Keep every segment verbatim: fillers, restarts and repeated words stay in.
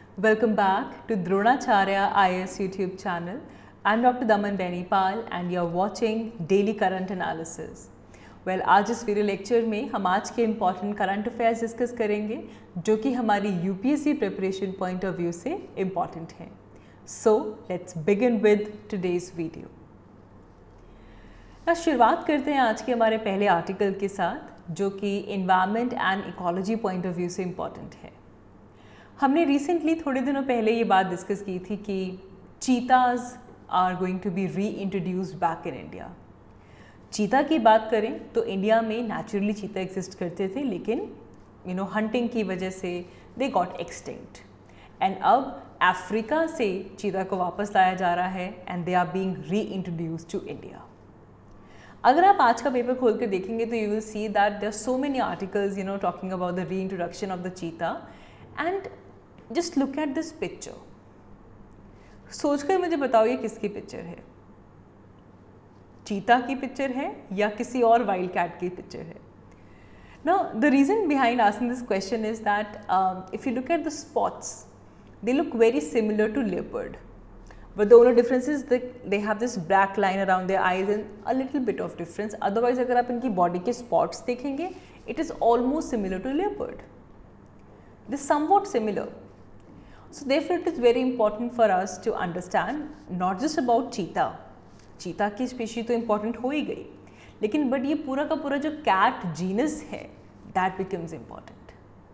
Welcome back to Dronacharya I A S YouTube channel. I'm Doctor Daman Benipal and you're watching Daily Current Analysis. Well, आज इस video lecture में हम आज के important current affairs discuss करेंगे जो कि हमारी UPSC preparation point of view से इम्पॉर्टेंट हैं. So let's begin with today's video. अब शुरुआत करते हैं आज के हमारे पहले आर्टिकल के साथ जो कि environment and ecology point of view से इम्पॉर्टेंट है. हमने रिसेंटली थोड़े दिनों पहले ये बात डिस्कस की थी कि cheetahs are going to be reintroduced back in India. चीता की बात करें तो इंडिया में नेचुरली चीता एग्जिस्ट करते थे, लेकिन यू नो हंटिंग की वजह से दे गॉट एक्सटिंक्ट एंड अब अफ्रीका से चीता को वापस लाया जा रहा है and they are being reintroduced to India. अगर आप आज का पेपर खोल कर देखेंगे तो you will see that there are so many articles you know talking about the reintroduction of the cheetah. And just look at this picture. सोचकर मुझे बताओ ये किसकी पिक्चर है? चीता की पिक्चर है या किसी और वाइल्ड कैट की पिक्चर है? Now the reason behind asking this question is that if you look at the spots they look very similar to leopard, but the only difference is that they have this black line around their eyes and a little bit of difference. Otherwise अगर आप इनकी body के spots देखेंगे it is almost similar to leopard. It is somewhat similar. So therefore it is very important for us to understand not just about cheetah. चीता की species तो important हो ही गई, लेकिन बट ये पूरा का पूरा जो कैट जीनस है that becomes important.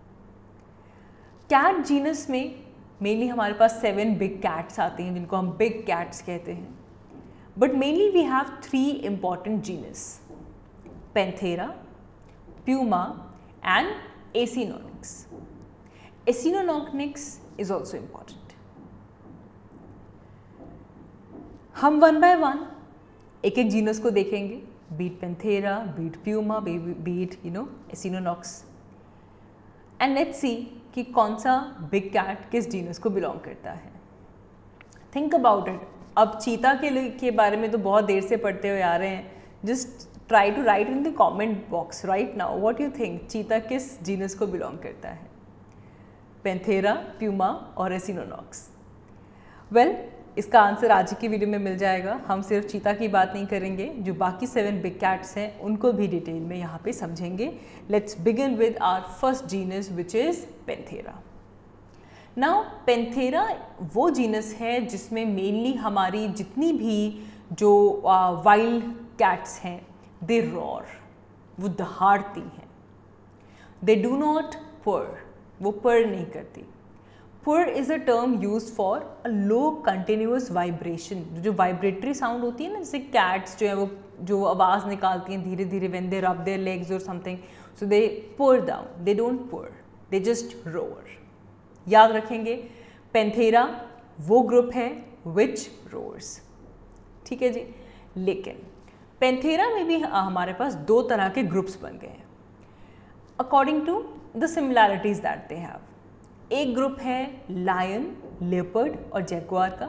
Cat genus में मेनली हमारे पास सेवन बिग कैट्स आते हैं जिनको हम बिग कैट्स कहते हैं. But mainly we have three important genus: Panthera, Puma and Acinonyx. Acinonyx is also important. हम वन बाय वन एक एक जीनस को देखेंगे, be it Panthera, be it Puma, be it you know Acinonyx, and let's see कि कौन सा बिग कैट किस genus को बिलोंग करता है. Think about it. अब चीता के के बारे में तो बहुत देर से पढ़ते हुए आ रहे हैं. Just try to write in the comment box right now what you think चीता किस जीनस को बिलोंग करता है? पैंथेरा, प्यूमा और एसिनोनिक्स. वेल well, इसका आंसर आज की वीडियो में मिल जाएगा. हम सिर्फ चीता की बात नहीं करेंगे, जो बाकी सेवन बिग कैट्स हैं उनको भी डिटेल में यहाँ पे समझेंगे. Let's begin with our first genus which is Panthera. Now Panthera वो जीनस है जिसमें मेनली हमारी जितनी भी जो वाइल्ड uh, कैट्स हैं दे रॉर, वो दहाड़ती हैं. दे डू नॉट पर्र, वो पर्र नहीं करती. Purr is a term used for a low continuous vibration. जो वाइब्रेटरी साउंड होती है ना, जैसे कैट्स जो है वो जो आवाज़ निकालती हैं धीरे धीरे when they rub their legs or something, so they purr down. They don't purr, they just roar. याद रखेंगे पैंथेरा वो ग्रुप है which roars. ठीक है जी. लेकिन पैंथेरा में भी हमारे पास दो तरह के ग्रुप्स बन गए हैं according to the similarities that they have. एक ग्रुप है लायन, लेपर्ड और जैगुआर का.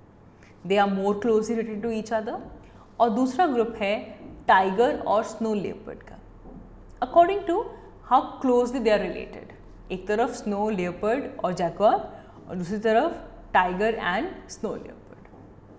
They are more closely related to each other. और दूसरा ग्रुप है टाइगर और स्नो लेपर्ड का. According to how closely they are related, एक तरफ स्नो लेपर्ड और जैगुआर और दूसरी तरफ tiger and snow leopard.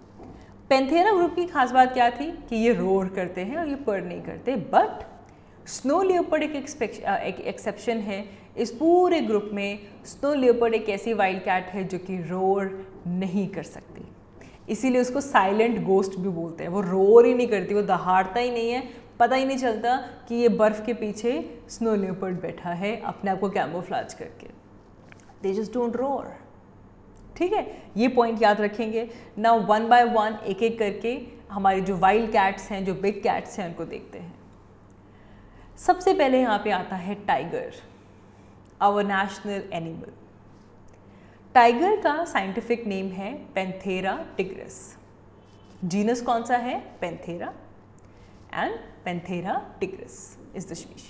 Panthera group की खास बात क्या थी कि ये रोर करते हैं और ये पर्र नहीं करते. बट स्नो लेपर्ड एक एक्सेप्शन है. इस पूरे ग्रुप में स्नो लेपर्ड एक ऐसी वाइल्ड कैट है जो कि रोर नहीं कर सकती, इसीलिए उसको साइलेंट गोस्ट भी बोलते हैं. वो रोर ही नहीं करती, वो दहाड़ता ही नहीं है, पता ही नहीं चलता कि ये बर्फ़ के पीछे स्नो लेपर्ड बैठा है अपने आप को कैमोफ्लेज करके. They just don't roar. ठीक है, ये पॉइंट याद रखेंगे. नाउ वन बाय वन एक एक करके हमारी जो वाइल्ड कैट्स हैं, जो बिग कैट्स हैं, उनको देखते हैं. सबसे पहले यहाँ पे आता है tiger, our national animal. Tiger का साइंटिफिक नेम है पैंथेरा टिग्रिस. जीनस कौन सा है? Panthera. And Panthera tigris is the species.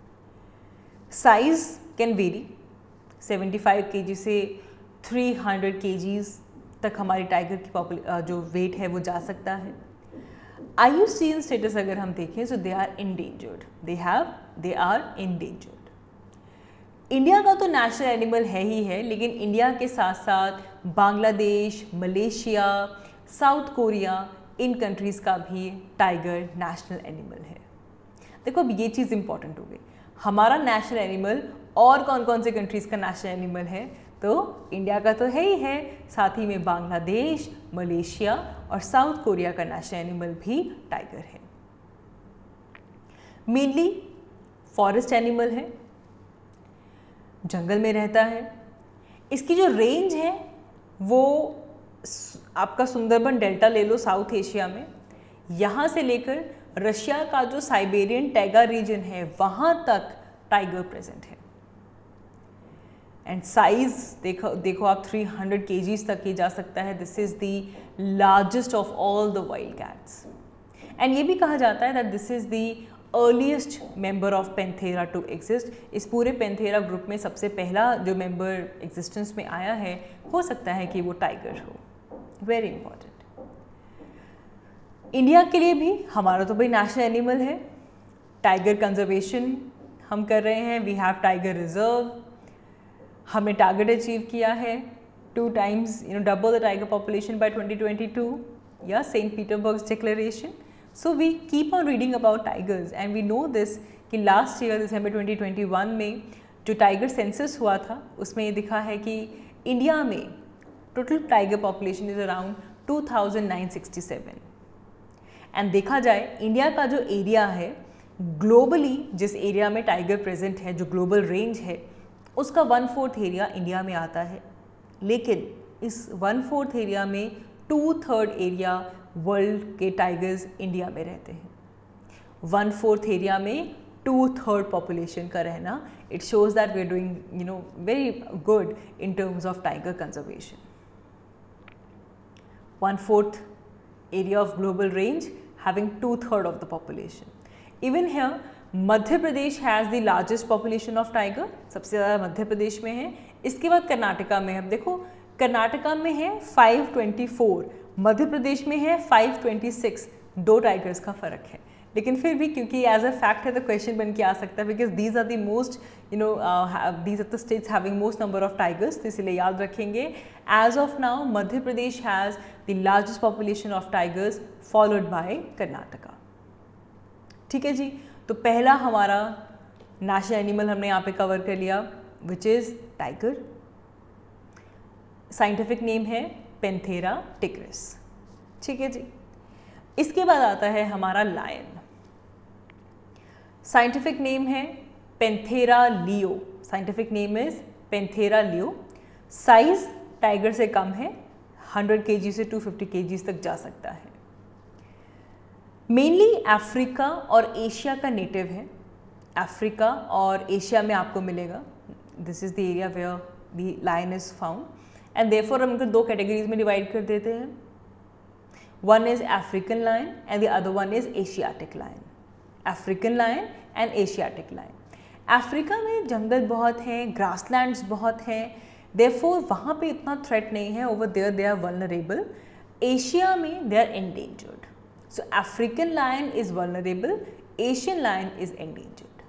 Size can vary. Seventy five kg से थ्री हंड्रेड केजीज तक हमारी टाइगर की पॉपुल जो वेट है वो जा सकता है. I U C N status अगर हम देखें, so they are endangered. They have they are endangered. India का तो नेशनल एनिमल है ही है, लेकिन इंडिया के साथ साथ बांग्लादेश, मलेशिया, साउथ कोरिया, इन कंट्रीज़ का भी टाइगर नेशनल एनिमल है। देखो अब ये चीज़ इंपॉर्टेंट हो गई, हमारा नेशनल एनिमल और कौन कौन से कंट्रीज़ का नेशनल एनिमल है, तो इंडिया का तो है ही है, साथ ही में बांग्लादेश, मलेशिया और साउथ कोरिया का नेशनल एनिमल भी टाइगर है। मेनली फॉरेस्ट एनिमल है, जंगल में रहता है। इसकी जो रेंज है वो आपका सुंदरबन डेल्टा ले लो साउथ एशिया में, यहाँ से लेकर रशिया का जो साइबेरियन टैगा रीजन है वहाँ तक टाइगर प्रेजेंट है। एंड साइज देखो देखो आप तीन सौ केजीज तक की जा सकता है। This is the largest of all the wild cats. And ये भी कहा जाता है that this is the earliest member of Panthera to exist. इस पूरे पेंथेरा ग्रुप में सबसे पहला जो मेंबर एग्जिस्टेंस में आया है, हो सकता है कि वो टाइगर हो। Very important. इंडिया के लिए भी हमारा तो भाई नेशनल एनिमल है, टाइगर कंजर्वेशन हम कर रहे हैं। वी हैव टाइगर रिजर्व, हमने टारगेट अचीव किया है two times you know double the tiger population by twenty twenty two, या Saint Petersburg's declaration. So we keep on reading about tigers and we know this कि last year December twenty twenty one में जो tiger census हुआ था उसमें ये दिखा है कि इंडिया में total tiger population is around two thousand nine sixty seven. And देखा जाए इंडिया का जो एरिया है ग्लोबली, जिस एरिया में टाइगर प्रेजेंट है, जो ग्लोबल रेंज है, उसका वन फोर्थ एरिया इंडिया में आता है। लेकिन इस वन फोर्थ एरिया में टू थर्ड एरिया वर्ल्ड के टाइगर्स इंडिया में रहते हैं। वन फोर्थ एरिया में टू थर्ड पॉपुलेशन का रहना, it shows that we are doing you know very good in terms of tiger conservation. One fourth area of global range having two third of the population. Even here Madhya Pradesh has the largest population of tiger, सबसे ज़्यादा मध्य प्रदेश में है। इसके बाद कर्नाटका में है। अब देखो कर्नाटका में है five twenty four, Madhya Pradesh में है फाइव ट्वेंटी सिक्स, दो टाइगर्स का फ़र्क है। लेकिन फिर भी क्योंकि एज अ फैक्ट है तो क्वेश्चन बन के आ सकता है, because these are the most you know these are the states having most number of tigers, तो इसलिए याद रखेंगे। As of now Madhya Pradesh has the largest population of tigers followed by Karnataka. ठीक है जी, तो पहला हमारा नेशनल एनिमल हमने यहाँ पे कवर कर लिया, which is tiger. Scientific name है पेंथेरा टिग्रिस। ठीक है जी, इसके बाद आता है हमारा लायन। साइंटिफिक नेम है Panthera leo. Scientific name is Panthera leo. Size tiger से कम है, हंड्रेड केजी से टू फिफ्टी केजी तक जा सकता है। मेनली अफ्रीका और एशिया का नेटिव है। अफ्रीका और एशिया में आपको मिलेगा। This is the area where the lion is found, and therefore हम इनको दो कैटेगरीज में डिवाइड कर देते हैं। One is African lion and the other one is Asiatic lion. African lion and Asiatic lion. Africa में जंगल बहुत हैं, ग्रासलैंड्स बहुत हैं, therefore वहाँ पे इतना थ्रेट नहीं है। Over there they are vulnerable. Asia में they are endangered. So African lion is vulnerable, Asian lion is endangered.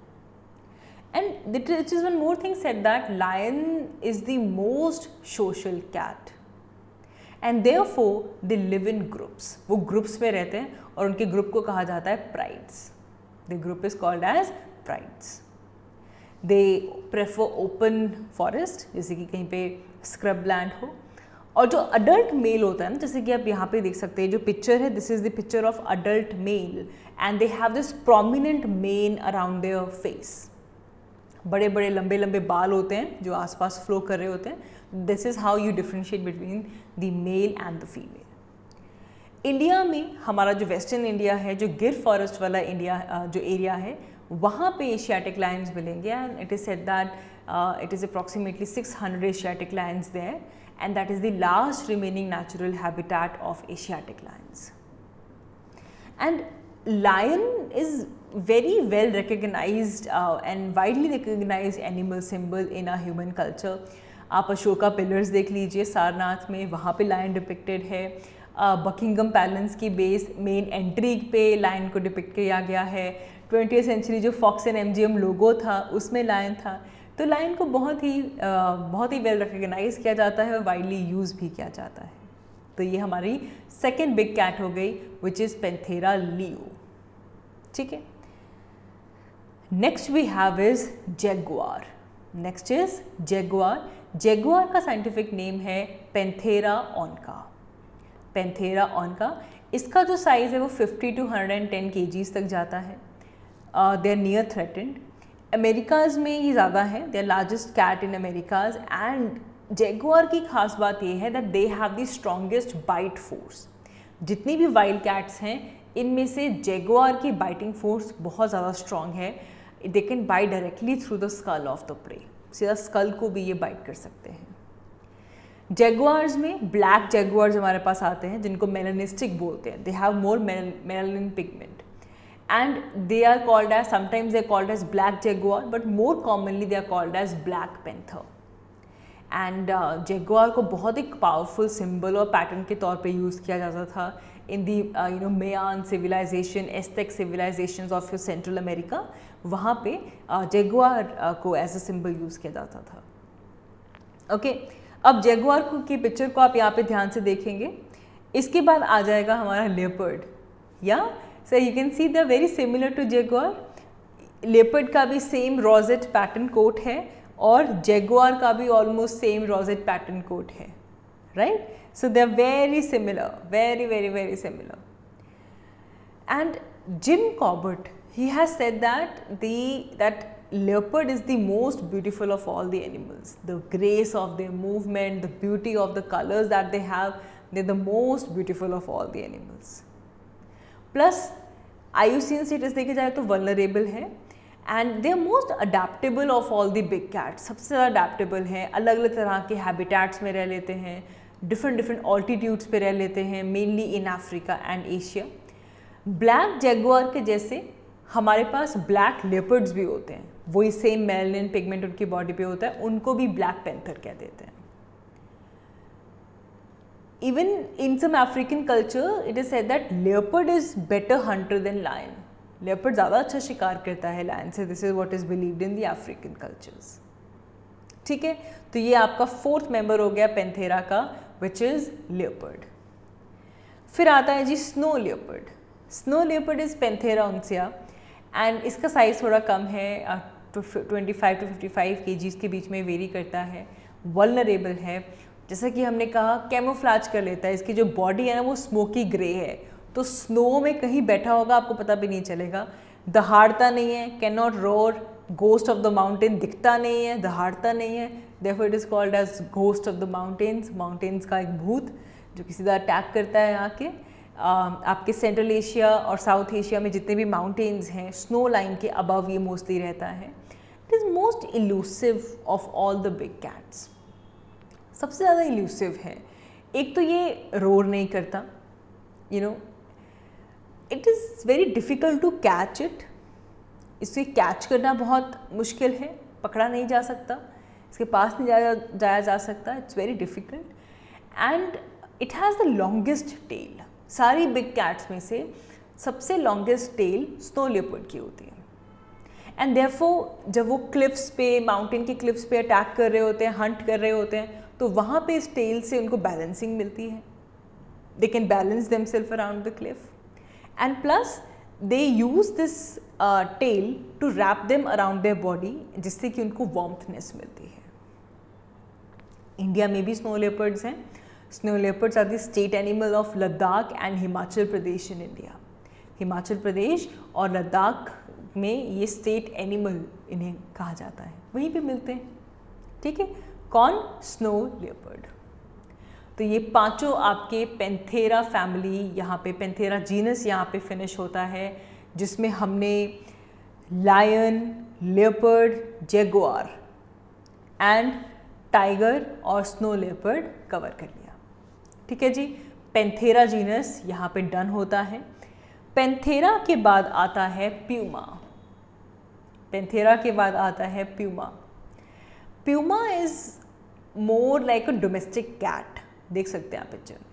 And there is one more thing said that lion is the most social cat. And therefore they live in groups. वो groups में रहते हैं और उनके group को कहा जाता है prides. The group is called as prides. They prefer open forest, जैसे कि कहीं पे स्क्रब लैंड हो। और जो अडल्ट मेल होता है ना, जैसे कि आप यहाँ पे देख सकते हैं जो पिक्चर है, this is the picture of adult male and they have this prominent mane around their face. बड़े बड़े लंबे लंबे बाल होते हैं जो आसपास फ्लो कर रहे होते हैं। This is how you differentiate between the male and the female. India में हमारा जो वेस्टर्न इंडिया है, जो गिर फॉरेस्ट वाला इंडिया जो एरिया है, वहाँ पे एशियाटिक लायंस मिलेंगे। And it is said that it is approximately six hundred Asiatic lions there, and that is the last remaining natural habitat of Asiatic lions. And lion is very well recognized uh, and widely recognized animal symbol in our human culture. आप Ashoka pillars देख लीजिए सारनाथ में, वहाँ पे lion depicted है। Buckingham Palace की base main entry पे lion को डिपिक्ट किया गया है। ट्वेंटियथ सेंचुरी जो फॉक्स एंड एमजीएम लोगो था उसमें लायन था। तो लायन को बहुत ही uh, बहुत ही वेल रिकग्नाइज किया जाता है और वाइडली यूज़ भी किया जाता है। तो ये हमारी सेकेंड बिग कैट हो गई विच इज़ पैंथेरा लियो। ठीक है, next we have is jaguar. Next is jaguar. Jaguar का साइंटिफिक नेम है पैंथेरा ऑनका। पैंथेरा ऑनका, इसका जो साइज़ है वो fifty to hundred and ten kgs तक जाता है। They are near threatened. Americas में ये ज़्यादा है, they are largest cat in Americas. And jaguar की खास बात ये है that they have the strongest bite force. जितनी भी वाइल्ड कैट्स हैं इनमें से जैगुआर की बाइटिंग फोर्स बहुत ज़्यादा स्ट्रॉन्ग है। They can bite directly through the skull of the prey, सीधा स्कल को भी ये बाइट कर सकते हैं। जैगुआर्स में ब्लैक जैगुआर्स हमारे पास आते हैं जिनको मेलानिस्टिक बोलते हैं। They have more melanin pigment and they are called as, sometimes they are called as black jaguar, but more commonly they are called as black panther. And jaguar को बहुत एक powerful symbol और pattern के तौर पे use किया जाता था in the you know Mayan civilization, Aztec civilizations of Central America. वहाँ पे जैगुआर uh, uh, को एज अ सिंबल यूज़ किया जाता था। ओके okay, अब जैगुआर की पिक्चर को आप यहाँ पे ध्यान से देखेंगे। इसके बाद आ जाएगा हमारा लेपर्ड। या so you can see the very similar to jaguar. Leopard का भी सेम रोजेट पैटर्न कोट है और जैगुआर का भी almost same rosette pattern coat है, right? So they are very similar, very very very similar. And Jim Corbett, he has said that the that leopard is the most beautiful of all the animals. The grace of their movement, the beauty of the colors that they have, they're the most beautiful of all the animals. Plus I U C N status देखे जाए तो vulnerable है and they are most adaptable of all the big cats. सबसे ज़्यादा adaptable हैं, अलग अलग तरह के habitats में रह लेते हैं, different different altitudes पे रह लेते हैं, mainly in Africa and Asia. Black jaguar के जैसे हमारे पास ब्लैक लेपर्ड्स भी होते हैं, वही सेम मेलानिन पिगमेंट उनकी बॉडी पे होता है, उनको भी ब्लैक पैंथर कह देते हैं। Even in some African culture it is said that leopard is better hunter than lion. Leopard ज़्यादा अच्छा शिकार करता है लायन से। This is what is believed in the African cultures. ठीक है, तो ये आपका फोर्थ मेंबर हो गया पैंथेरा का, विच इज लेपर्ड। फिर आता है जी snow leopard. Snow leopard is Panthera uncia and इसका साइज़ थोड़ा कम है, twenty five to fifty five kgs के बीच में वेरी करता है। वल्नरेबल है, जैसा कि हमने कहा कैमोफ्लाज कर लेता है। इसकी जो बॉडी है ना वो स्मोकी ग्रे है, तो स्नो में कहीं बैठा होगा आपको पता भी नहीं चलेगा। दहाड़ता नहीं है, can not roar, ghost of the mountain दिखता नहीं है, दहाड़ता नहीं है, therefore it is called as ghost of the mountains. Mountains का एक भूत जो कि सीधा अटैक करता है आके। Uh, आपके सेंट्रल एशिया और साउथ एशिया में जितने भी माउंटेन्स हैं स्नो लाइन के अबव ये मोस्टली रहता है। It is most elusive of all the big cats. सबसे ज़्यादा इल्यूसिव है। एक तो ये रोर नहीं करता, you know, it is very difficult to catch it. इसे कैच करना बहुत मुश्किल है, पकड़ा नहीं जा सकता, इसके पास नहीं जाया जाया जा सकता। It's very difficult and it has the longest tail. सारी बिग कैट्स में से सबसे लॉन्गेस्ट टेल स्नो लेपर्ड की होती है। एंड देयरफॉर जब वो क्लिफ्स पे, माउंटेन के क्लिफ्स पे अटैक कर रहे होते हैं, हंट कर रहे होते हैं, तो वहाँ पे इस टेल से उनको बैलेंसिंग मिलती है। They can balance themselves around the cliff and plus they use this tail to wrap them around their body, जिससे कि उनको वार्मथनेस मिलती है। इंडिया में भी स्नो लेपर्ड्स हैं। Snow leopards are the state animal of Ladakh and Himachal Pradesh in India. Himachal Pradesh और लद्दाख में ये स्टेट एनिमल इन्हें कहा जाता है, वहीं पे मिलते हैं। ठीक है, कौन? Snow leopard. तो ये पांचों आपके पैंथेरा फैमिली, यहाँ पे पैंथेरा जीनस यहाँ पे फिनिश होता है, जिसमें हमने lion, leopard, jaguar and tiger और स्नो लेपर्ड कवर कर लिया। ठीक है जी, पैंथेरा जीनस यहाँ पे डन होता है। पैंथेरा के बाद आता है प्यूमा। पैंथेरा के बाद आता है puma. Puma is more like a domestic cat, देख सकते हैं आप पिक्चर में।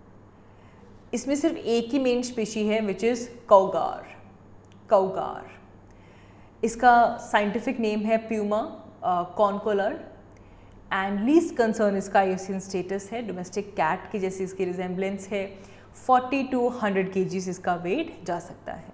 इसमें सिर्फ एक ही मेन स्पीशी है विच इज़ कौगार। कौगार इसका साइंटिफिक नेम है Puma concolor and least concern इसका I U C N status है, डोमेस्टिक कैट की जैसी इसकी रिजेम्बलेंस है, फोर्टी टू हंड्रेड केजीज इसका वेट जा सकता है।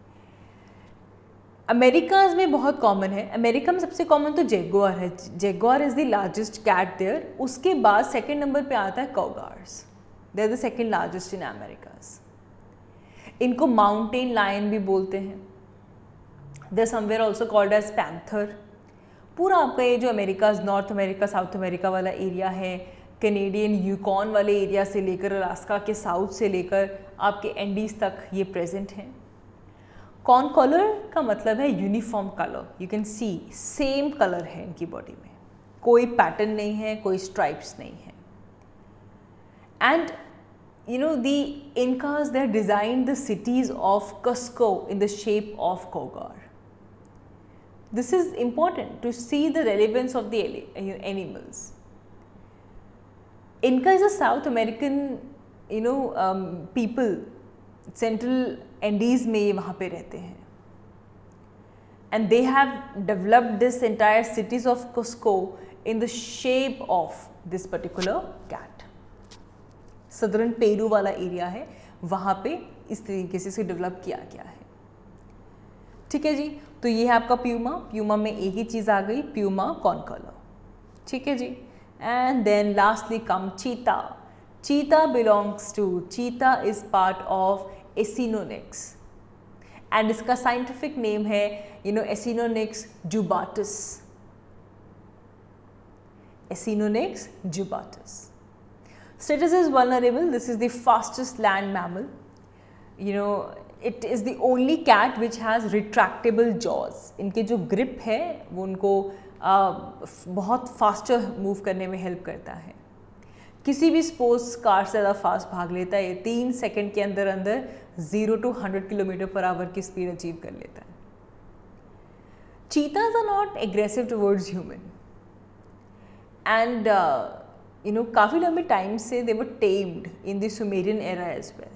अमेरिकाज में बहुत कॉमन है, अमेरिका में सबसे कॉमन तो जेगुआर है, jaguar is the largest cat there, उसके बाद सेकेंड नंबर पे आता है cougars, they are the second largest in Americas. इनको माउंटेन लायन भी बोलते हैं, they are somewhere also called as panther. पूरा आपका ये जो Americas, North America South America वाला एरिया है, कैनेडियन यूकॉन वाले एरिया से लेकर अलास्का के साउथ से लेकर आपके एंडीज तक ये प्रेजेंट हैं। कॉनकॉलर का मतलब है uniform colour, you can see same colour है इनकी बॉडी में, कोई पैटर्न नहीं है, कोई स्ट्राइप्स नहीं है। And you know the Incas, they designed the cities of Cusco in the shape of cougar. This is important to see the relevance of the animals. Inca is a South American, you know, um, people. Central Andes में ये वहाँ पे रहते हैं, and they have developed this entire cities of Cusco in the shape of this particular cat. Southern Peru वाला area है, वहाँ पे इस तरीके से इसे डेवलप किया गया है। ठीक है जी, तो ये है आपका प्यूमा। प्यूमा में एक ही चीज़ आ गई, प्यूमा कॉनकॉलर। ठीक है जी, and then lastly come cheetah. Cheetah belongs to, cheetah is part of Acinonyx and इसका साइंटिफिक नेम है you know Acinonyx jubatus, Acinonyx jubatus. Status is vulnerable. This is the fastest land mammal. You know, it is the only cat which has retractable jaws. इनके जो grip है वो उनको आ, बहुत faster move करने में help करता है। किसी भी स्पोर्ट्स कार से ज़्यादा फास्ट भाग लेता है, ये तीन सेकंड के अंदर अंदर zero to hundred kilometre per hour की स्पीड अचीव कर लेता है। Cheetahs are not aggressive towards human and uh, you know काफ़ी लंबे टाइम से they were tamed in the Sumerian era as well.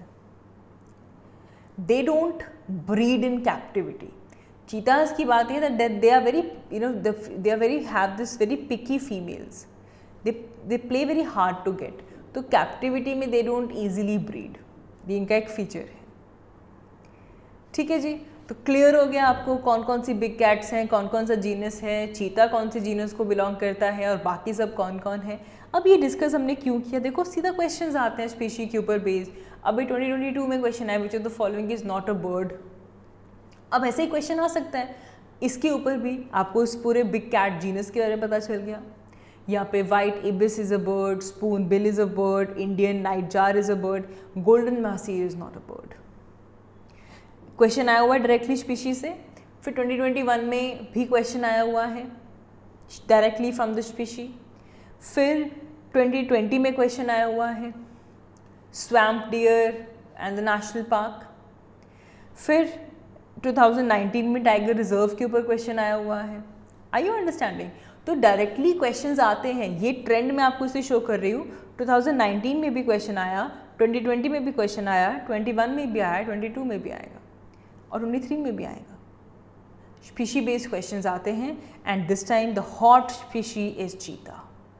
They don't breed in captivity. Cheetahs की बात है that they are very you know they are very have this very picky females. They they play very hard to get. तो captivity में they don't easily breed. ये इनका एक feature है। ठीक है जी, तो क्लियर हो गया आपको कौन कौन सी बिग कैट्स हैं, कौन कौन सा जीनस है, चीता कौन से जीनस को बिलोंग करता है और बाकी सब कौन कौन है। अब ये डिस्कस हमने क्यों किया, देखो सीधा क्वेश्चंस आते हैं स्पीशी के ऊपर बेस्ड। अभी ट्वेंटी ट्वेंटी टू में क्वेश्चन आया which of the following is not a bird. अब ऐसे ही क्वेश्चन आ सकता है, इसके ऊपर भी आपको इस पूरे बिग कैट जीनस के बारे में पता चल गया। यहाँ पे white ibis is a bird, spoonbill is a bird, Indian nightjar is a bird, golden mahseer is not a bird. Question आया हुआ है डायरेक्टली स्पीशी से। फिर ट्वेंटी ट्वेंटी वन में भी क्वेश्चन आया हुआ है डायरेक्टली फ्रॉम द स्पीशी। फिर ट्वेंटी ट्वेंटी में क्वेश्चन आया हुआ है swamp deer and the national park. फिर टू थाउजेंड नाइनटीन में टाइगर रिजर्व के ऊपर क्वेश्चन आया हुआ है। I you understanding? तो डायरेक्टली क्वेश्चंस आते हैं, ये ट्रेंड मैं आपको इसे शो कर रही हूँ। टू थाउजेंड नाइनटीन में भी क्वेश्चन आया, ट्वेंटी ट्वेंटी में भी क्वेश्चन आया, ट्वेंटी वन में भी आया, ट्वेंटी टू में भी आएगा और ट्वेंटी थ्री में भी आएगा। स्पीशी बेस्ड क्वेश्चंस आते हैं and this time the hot species is cheetah.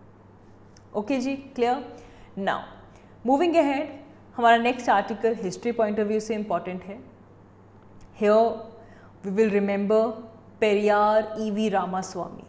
Okay जी, क्लियर? नाउ मूविंग अहेड, हमारा next article history point of view से इम्पॉर्टेंट है। Here we will remember Periyar E V Ramaswamy.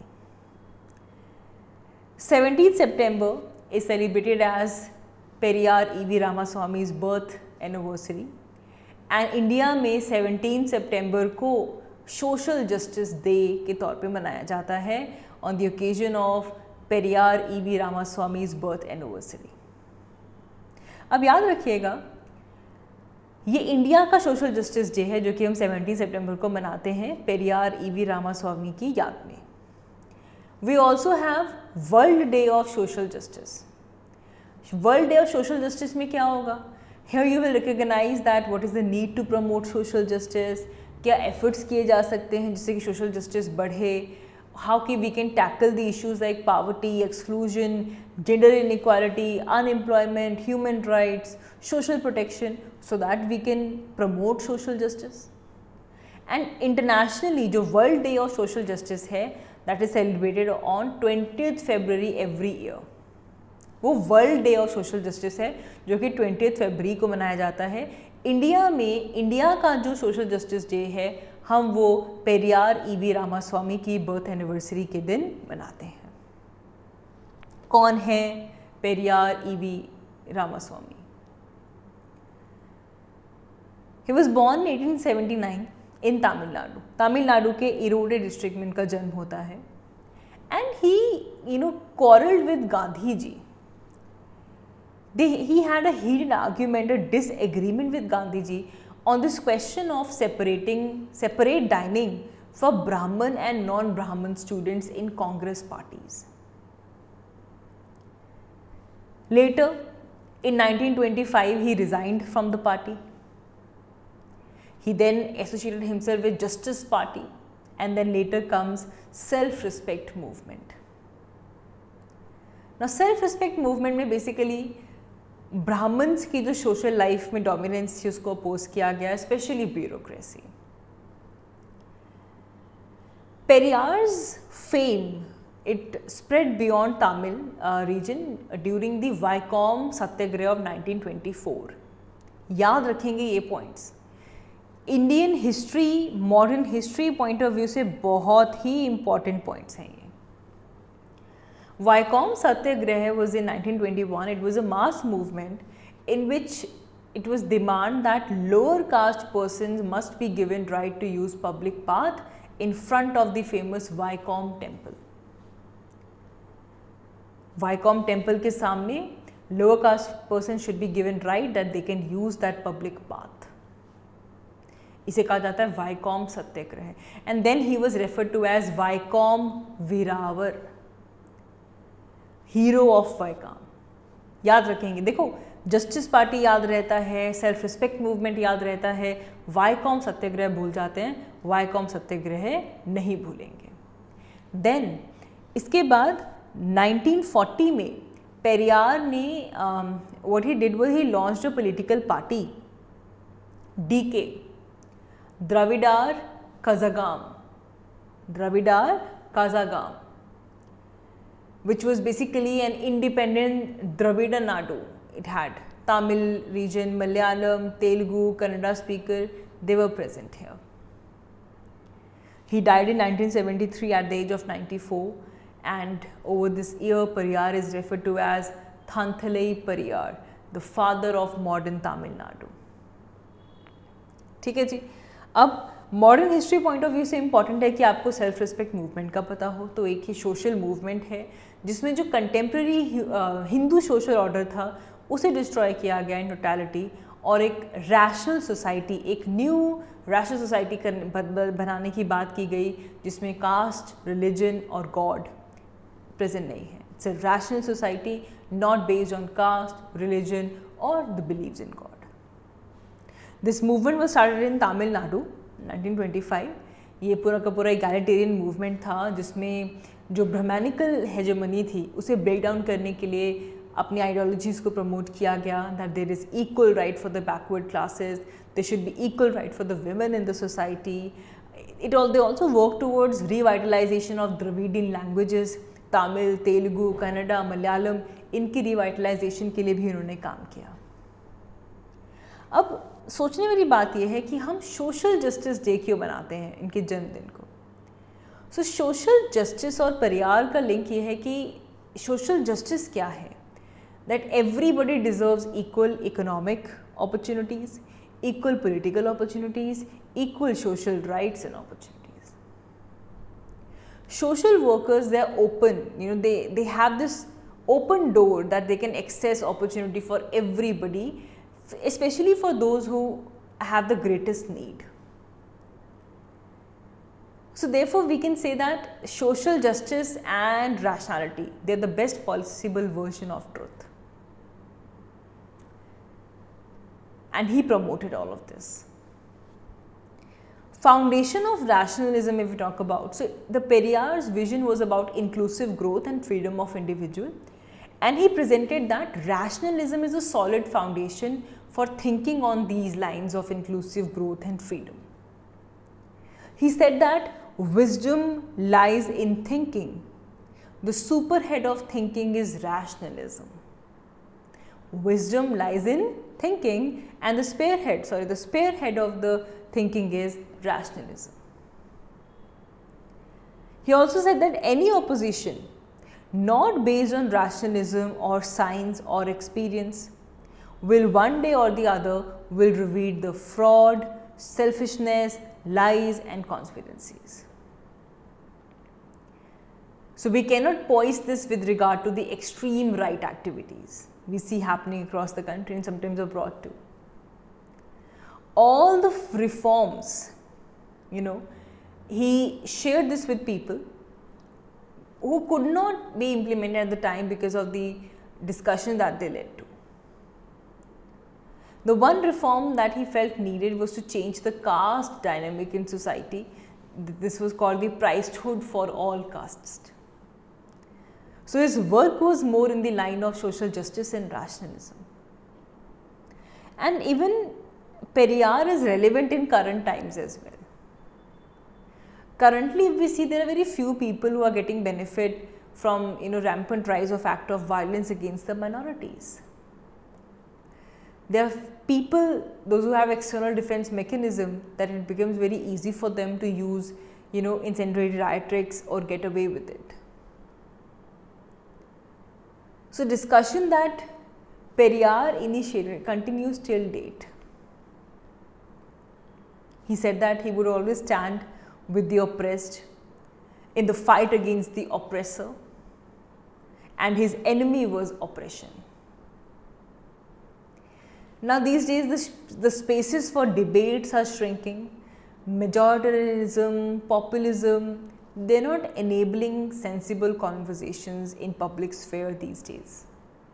seventeenth September is celebrated as Periyar E V Ramaswamy's birth anniversary and India में seventeenth September को social justice day के तौर पे मनाया जाता है on the occasion of Periyar E V Ramaswamy's birth anniversary. अब याद रखिएगा, ये इंडिया का सोशल जस्टिस डे है जो कि हम seventeenth September को मनाते हैं पेरियार ई वी रामास्वामी की याद में। We also have World Day of Social Justice. World Day of Social Justice में क्या होगा? Here you will recognize that what is the need to promote social justice, क्या efforts किए जा सकते हैं जिससे कि social justice बढ़े, how we can tackle the issues like poverty, exclusion, gender inequality, unemployment, human rights, social protection, so that we can promote social justice. And internationally जो world day of social justice है that is celebrated on twentieth February every year. वो world day of social justice है जो कि twentieth फरवरी को मनाया जाता है। इंडिया में इंडिया का जो सोशल जस्टिस डे है हम वो पेरियार ई वी रामास्वामी की बर्थ एनिवर्सरी के दिन मनाते हैं। कौन है Periyar E V Ramaswamy? He was born eighteen seventy nine in Tamil Nadu. Tamil Nadu के इरोडे डिस्ट्रिक्ट में इनका जन्म होता है। And he you know quarrelled with Gandhi ji. They, he had a heated argument, a disagreement with Gandhi ji on this question of separating, separate dining for Brahmin and non-Brahmin students in Congress parties. Later, in nineteen twenty-five, he resigned from the party. He then associated himself with Justice Party, and then later comes self-respect movement. Now, self-respect movement में basically Brahmins की जो social life में dominance थी उसको oppose किया गया, specially bureaucracy. Periyar's fame it spread beyond Tamil region during the Vaikom Satyagraha of nineteen twenty four. याद रखेंगे ये points, Indian history, modern history point of view से बहुत ही इंपॉर्टेंट पॉइंट्स हैं ये। Vaikom Satyagraha was in nineteen twenty-one. It was a mass movement in which it was demand that lower caste persons must be given right to use public path in front of the famous Vaikom temple. Vaikom temple के सामने lower caste persons should be given right that they can use that public path. इसे कहा जाता है Vaikom Satyagraha. And then he was referred to as Vaikom Viravar. Hero of Vaikom. याद रखेंगे, देखो justice party याद रहता है, सेल्फ रिस्पेक्ट मूवमेंट याद रहता है, वाइकॉम सत्याग्रह भूल जाते हैं, वाइकॉम सत्याग्रह नहीं भूलेंगे। देन इसके बाद नाइनटीन फोर्टी में पेरियार ने what he did was he launched a political party DK, Dravidar Kazhagam, Dravidar Kazhagam, which was basically an independent Dravida Nadu. It had Tamil region, Malayalam, Telugu, Kannada speaker, they were present here. He died in nineteen seventy-three at the age of ninety-four, and over this year Periyar is referred to as Thanthalai Periyar, the father of modern Tamil Nadu. ठीक है जी। अब modern history point of view से important है कि आपको self respect movement का पता हो। तो एक ही सोशल मूवमेंट है जिसमें जो कंटेम्प्रेरी हिंदू सोशल ऑर्डर था उसे डिस्ट्रॉय किया गया इन टोटलिटी, और एक रैशनल सोसाइटी, एक न्यू रैशनल सोसाइटी बनाने की बात की गई जिसमें कास्ट, रिलीजन और गॉड प्रेजेंट नहीं है। It's a rational society not based on caste, religion और the beliefs in god. This movement was started in Tamil Nadu nineteen twenty five. ये पूरा का पूरा इगैलिटेरियन मूवमेंट था जिसमें जो ब्राह्मणिकल हेजेमनी थी उसे ब्रेक डाउन करने के लिए अपनी आइडियोलॉजीज़ को प्रमोट किया गया, that there is equal right for the backward classes, they should be equal right for the women in the society. It all they also work towards revitalization of Dravidian languages, Tamil, Telugu, Kannada, Malayalam, इनकी revitalization के लिए भी उन्होंने काम किया। अब सोचने वाली बात यह है कि हम सोशल जस्टिस डे क्यों मनाते हैं इनके जन्मदिन को। सो सोशल जस्टिस और परिवार का लिंक ये है कि सोशल जस्टिस क्या है, that everybody deserves equal economic opportunities, equal political opportunities, equal social rights and opportunities. Social workers, they are open, you know, they, they have this open door that they can access opportunity for everybody, especially for those who have the greatest need. So therefore we can say that social justice and rationality, they are the best possible version of truth. And he promoted all of this. Foundation of rationalism, if we talk about, so the Periyar's vision was about inclusive growth and freedom of individual, and he presented that rationalism is a solid foundation for thinking on these lines of inclusive growth and freedom. He said that wisdom lies in thinking. The superhead of thinking is rationalism. Wisdom lies in thinking, and the spearhead, sorry, the spearhead of the thinking is rationalism. He also said that any opposition not based on rationalism or science or experience will one day or the other will reveal the fraud, selfishness, lies and conspiracies. So we cannot poise this with regard to the extreme right activities we see happening across the country and sometimes abroad too. All the reforms, you know, he shared this with people who could not be implemented at the time because of the discussion that they led to. The one reform that he felt needed was to change the caste dynamic in society. This was called the priesthood for all castes. So his work was more in the line of social justice and rationalism. And even Periyar is relevant in current times as well. Currently, we see there are very few people who are getting benefit from, you know, rampant rise of act of violence against the minorities. There are people, those who have external defense mechanism, that it becomes very easy for them to use, you know, incendiary riot tricks or get away with it. So discussion that Periyar initiated continues till date. He said that he would always stand with the oppressed in the fight against the oppressor, and his enemy was oppression. Now these days the, the spaces for debates are shrinking. Majoritarianism, populism, they are not enabling sensible conversations in public sphere these days.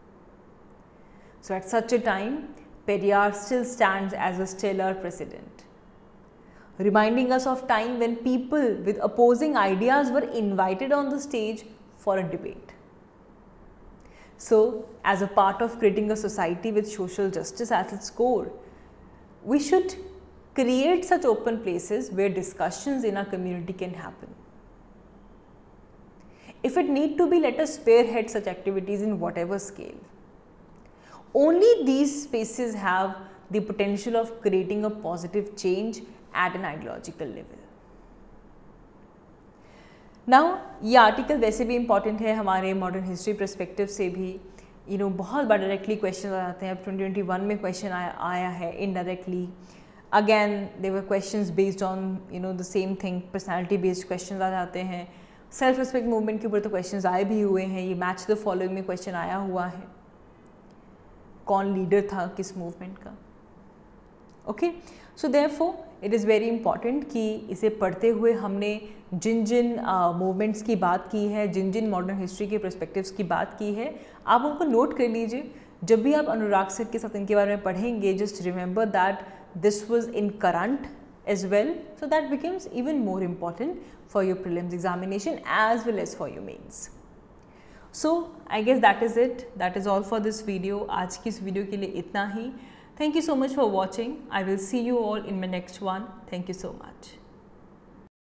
So at such a time, Periyar still stands as a stellar precedent, reminding us of time when people with opposing ideas were invited on the stage for a debate. So, as a part of creating a society with social justice at its core, we should create such open places where discussions in our community can happen. If it need to be, let us spearhead such activities in whatever scale. Only these spaces have the potential of creating a positive change at an ideological level. Now, ये article वैसे भी important है हमारे modern history perspective से भी, you know, बहुत बार directly question आ जाते हैं. अब ट्वेंटी ट्वेंटी वन में क्वेश्चन आया आया है indirectly. Again there were questions based on, you know, the same thing. Personality based question आ जाते हैं. सेल्फ रिस्पेक्ट मूवमेंट के ऊपर तो क्वेश्चंस आए भी हुए हैं. ये मैच द फॉलोइंग में क्वेश्चन आया हुआ है, कौन लीडर था किस मूवमेंट का. Okay, so therefore it is very important कि इसे पढ़ते हुए हमने जिन जिन मूवमेंट्स uh, की बात की है, जिन जिन मॉडर्न हिस्ट्री के पर्सपेक्टिव्स की बात की है, आप उनको नोट कर लीजिए. जब भी आप अनुराग सर के साथ इनके बारे में पढ़ेंगे, just remember that this was in current as well, so that becomes even more important for your prelims examination as well as for your mains. So I guess that is it. That is all for this video. आज की इस video के लिए इतना ही. Thank you so much for watching. I will see you all in my next one. Thank you so much.